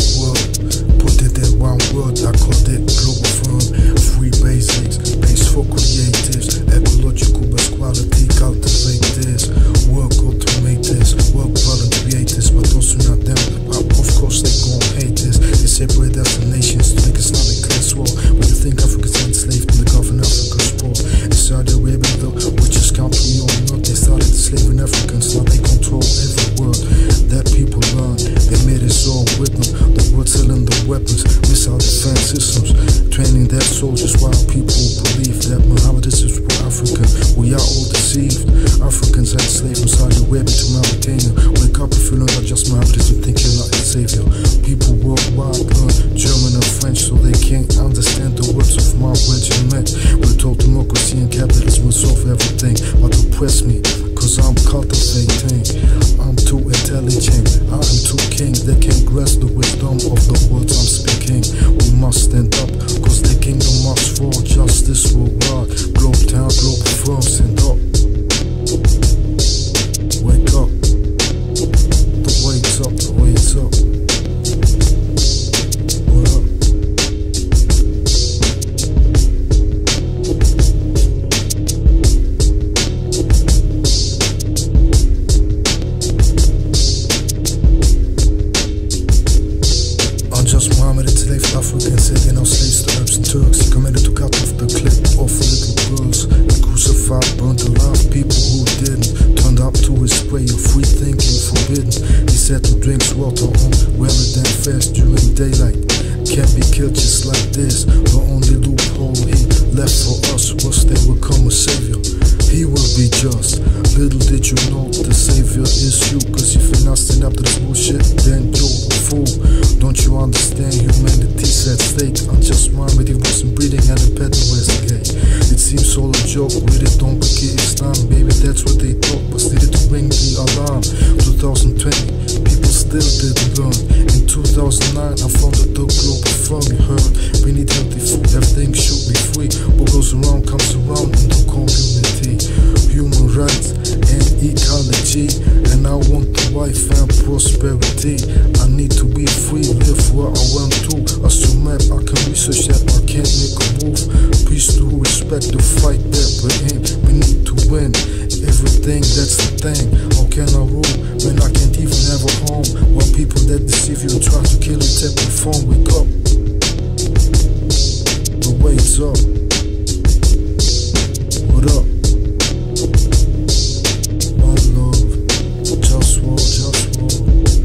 world. Put it in one word, I called it global firm. Free basics, base for creatives. Ecological best quality, cultivate this. Work, automate this. Work well and create this. But those who not them, of course they gon' hate this. They separate us from nations to make Islamic class war. When you think Africa's enslaved and they govern Africa's poor. In Saudi Arabia, the richest country on earth, they started enslaving Africans. Now they control every word that people learn. They made us all with them. The world selling the weapons, missile defense systems, training their soldiers while people believe that Muhammad is for Africa. We are all deceived. Africans are enslaved from Saudi Arabia to Mauritania. Wake up if you know that just Muhammad is and think you're not a savior. People worldwide learn German and French so they can't understand the words of my regiment. We're told democracy and capitalism will solve everything, but oppress me, cause I'm cultivating. I'm too intelligent, I am too king. They can't grasp the wisdom of the words I'm speaking. We must stand up, cause the kingdom must fall. Justice worldwide, globe town, globe firm, stand up. Wake up, the wait's up, the wait's up. What up? Unjust Muhammad enslaved Africans, selling our slaves to Arabs and Turks. He commanded to cut off the clip of little girls. He crucified, burned alive people who didn't. Turned up to his way of free thinking forbidden. He said to drink water on rather than fast during daylight. Can't be killed just like this. The only loophole he left for us was they would come a savior. He will be just. Little did you know the savior is you. Cause if you're not stand up to this bullshit, then you're a fool. Don't you understand humanity's at stake? Unjust Muhammad, he wasn't breathing and the pedal was gay. It seems all a joke, really don't forget Islam. Maybe that's what they thought, but needed to ring the alarm. 2020, people still didn't learn. In 2009, I founded the global firm, you heard. We need healthy food, everything should be free. What goes around comes around in the community. Human rights and ecology, and I want the life and prosperity. I need to be free, live where I want to. As to map, I can research that, I can't make a move. Peace to respect the fight that we're in. We need to win everything, that's the thing. How can I rule when I can't even have a home? While people that deceive you and try to kill you take the phone. Wake up, the wait's up. What up? One love, just war, just war.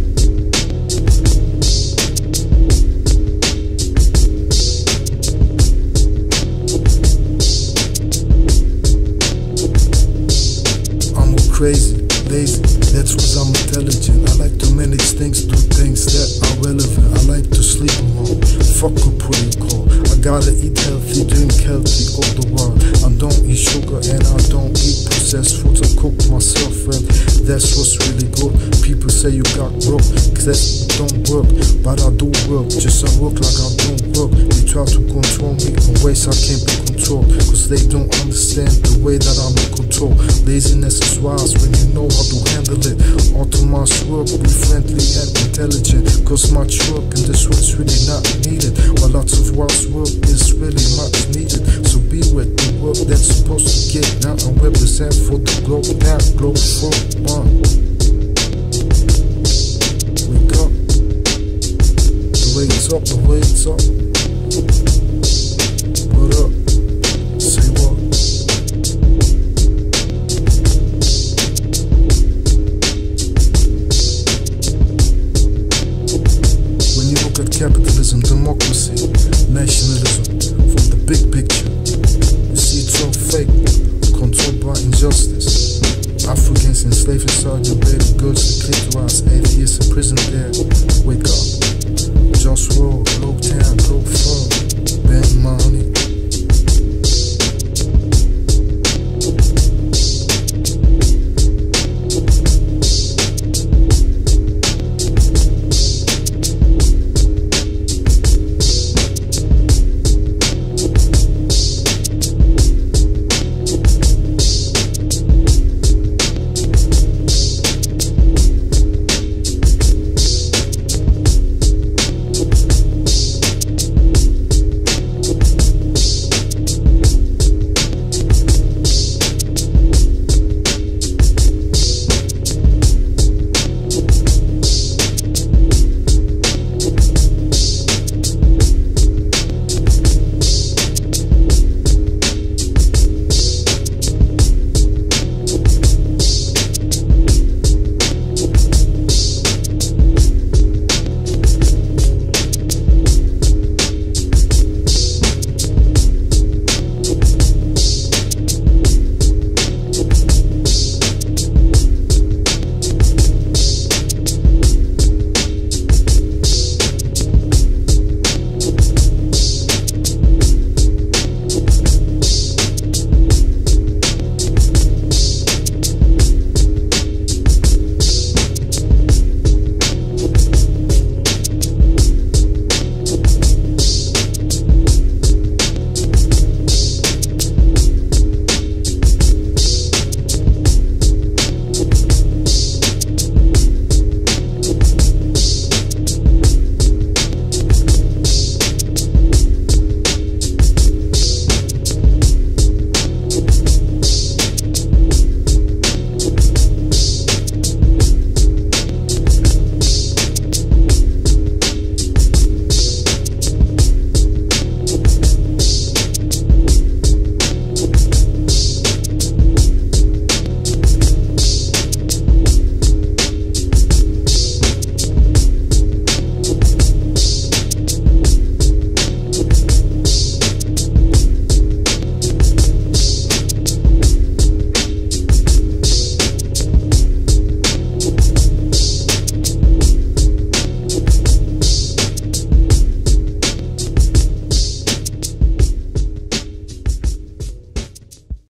Crazy, lazy, that's cause I'm intelligent. I like to manage things, do things that are relevant. I like to sleep alone, fuck a protocol. I gotta eat healthy, drink healthy all the while. I don't eat sugar and I don't eat processed foods. I cook myself and that's what's really good. People say you got broke, cause that don't work. But I do work, just I work like I don't work. They try to control me in ways I can't be controlled, cause they don't understand the way that I'm in control. Laziness is wise when you know how to handle it. Autonomous work, be friendly and intelligent, cause much work in this world's really not needed, while lots of wise work is really much needed. So be with the work that's supposed to get down and represent for the globe now, globe for one. Wake up, the wait's up, the wait's up. What up? Say what? When you look at capitalism, democracy, nationalism, from the big picture, you see it's all fake, controlled by injustice. Africans enslaved in Saudi Arabia, girls with clitoris, atheists in prison there. Wake up, just roll.